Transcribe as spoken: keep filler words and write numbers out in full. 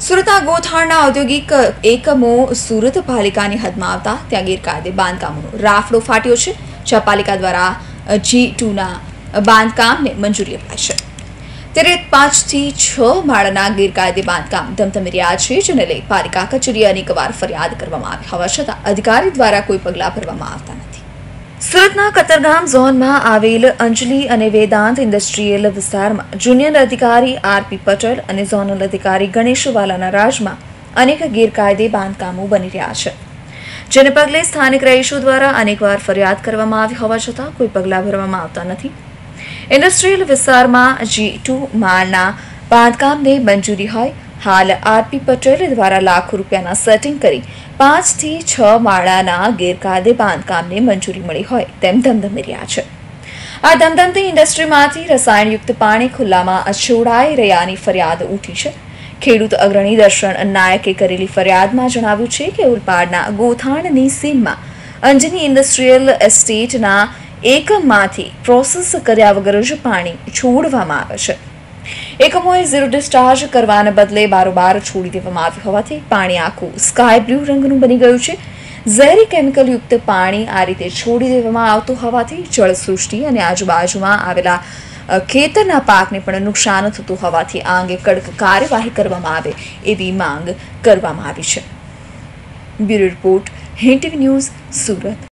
સુરતના ગોથાણના ઔદ્યોગિક એકમો સુરત પાલિકાની હદમાં આવતા ત્યાં ગેરકાયદે બાંધકામોનો રાફડો ફાટ્યો છે, જ્યાં પાલિકા દ્વારા જી ટુના બાંધકામને મંજૂરી અપાઈ છે. ત્યારે પાંચથી છ માળના ગેરકાયદે બાંધકામ ધમધમી રહ્યા છે, જેને લઈ પાલિકા કચેરીએ અનેકવાર ફરિયાદ કરવામાં આવી હોવા છતાં અધિકારી દ્વારા કોઈ પગલાં ભરવામાં આવતા નથી. સુરતના કતરગામ ઝોનમાં આવેલ અંજલિ અને વેદાંત ઇન્ડસ્ટ્રીયલ વિસ્તારમાં જુનિયર અધિકારી આરપી પટેલ અને ઝોનલ અધિકારી ગણેશવાલાના રાજમાં અનેક ગેરકાયદે બાંધકામો બની રહ્યા છે, જેને પગલે સ્થાનિક રહીશો દ્વારા અનેકવાર ફરિયાદ કરવામાં આવી હોવા છતાં કોઈ પગલાં ભરવામાં આવતા નથી. ઇન્ડસ્ટ્રીયલ વિસ્તારમાં જી ટુ માળના બાંધકામને મંજૂરી હોય, હાલ આરપી પટેલ દ્વારા લાખો રૂપિયાના સેટિંગ કરી પાંચથી છ માળાના ગેરકાયદે બાંધકામને મંજૂરી મળી હોય તેમ ધમધમી રહ્યા છે. આ ધમધમતી ઇન્ડસ્ટ્રીમાંથી રસાયણયુક્ત પાણી ખુલ્લામાં છોડાઈ રહ્યાની ફરિયાદ ઉઠી છે. ખેડૂત અગ્રણી દર્શન નાયકે કરેલી ફરિયાદમાં જણાવ્યું છે કે ઉલપાડના ગોથાણની સીમમાં અંજની ઇન્ડસ્ટ્રીયલ એસ્ટેટના એકમમાંથી પ્રોસેસ કર્યા વગર જ પાણી છોડવામાં આવે છે. એકમોએ ઝીરો ડિસ્ચાર્જ કરવાને બદલે બારોબાર છોડી દેવામાં આવ્યું હોવાથી પાણી આખું સ્કાય બ્લુ રંગનું બની ગયું છે. ઝેરી કેમિકલયુક્ત પાણી આ રીતે છોડી દેવામાં આવતું હોવાથી જળસૃષ્ટિ અને આજુબાજુમાં આવેલા ખેતરના પાકને પણ નુકસાન થતું હોવાથી આ અંગે કડક કાર્યવાહી કરવામાં આવે એવી માંગ કરવામાં આવી છે. Bureau report, Hind TV news, Surat.